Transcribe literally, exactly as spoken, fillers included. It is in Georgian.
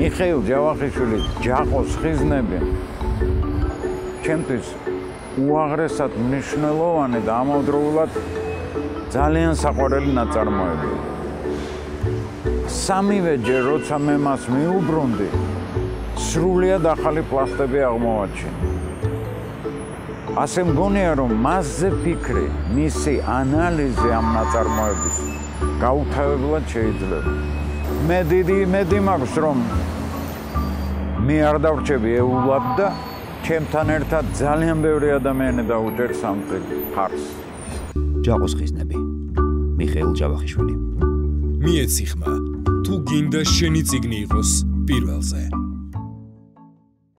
მიხეილ ჯავახიშვილის ჯაყოს ხიზნები ჩემთვის უაღრესად მნიშვნელოვანი და ამავდროულად ძალიან საყვარელი ნაწარმოებია. სამივე ჯერ როცა მე მას მიუბრუნდი, სრულიად ახალი პლასტები აღმოვაჩინა. ასე მგონია რომ მასზე ფიქრი, მისი ანალიზი ამ ნაწარმოების გაუთავებლად შეიძლება. მე დიდი იმედი მაქვს რომ მე არ დავრჩები ეულად და ჩემთან ერთად ძალიან ბევრი ადამიანი დაუჭერს ამ ფარს. ჯაყოს ხიზნები. მიხეილ ჯავახიშვილი. მიეცი ხმა, თუ გინდა შენი წიგნი იყოს პირველზე.